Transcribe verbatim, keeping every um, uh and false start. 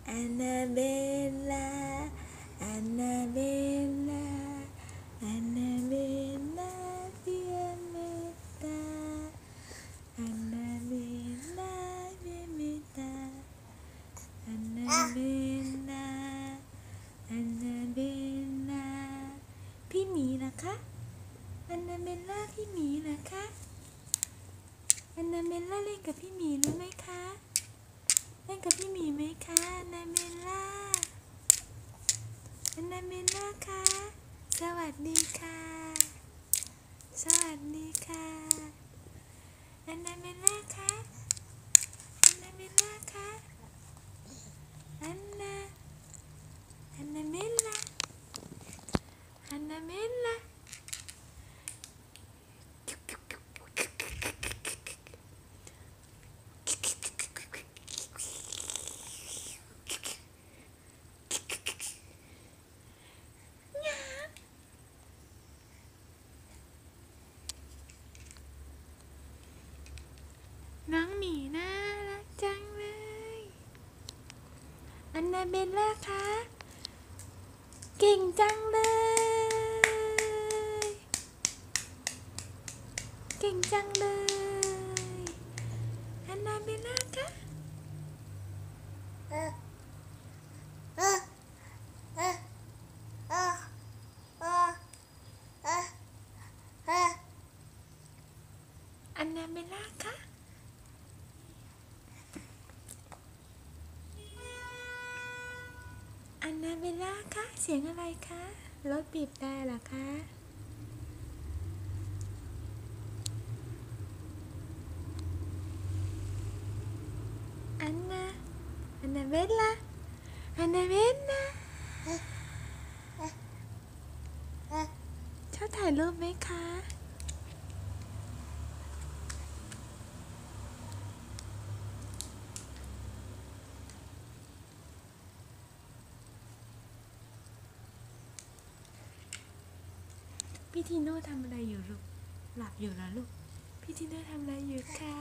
อันนาเบลลาอันนาเบลลาอันนาเบลลาเบียเมตาอันนาเบลลาเบียเมตาอันนาเบลลาอันนาเบลลาพี่หมีนะคะอันนาเบลล่าพี่หมีนะคะอันนาเบลล่าเล่นกับพี่หมีรู้ไหมคะเล่นกับพี่หมีไหมคะอันนาเบลล่าอันนาเบลล่าคะสวัสดีค่ะสวัสดีค่ะอันนาเบลล่าคะอันนาเบลล่าคะอันนาอันนาเบลล่าอันนาเบลล่าน้องหมีน่ารักจังเลยอันนาเบลล่าคะเก่งจังเลยเก่งจังเลยอันนาเบลล่าคะอันนาเบลล่าคะอันนาเบลล่าคะเสียงอะไรคะรถบีบแต่เหรอคะอันนาอันนาเบลล่าอันนาเบลล่าชอบถ่ายรูปไหมคะพี่ทีโน่ทำอะไรอยู่ลูกหลับอยู่แล้วลูกพี่ทีโน่ทำอะไรอยู่คะ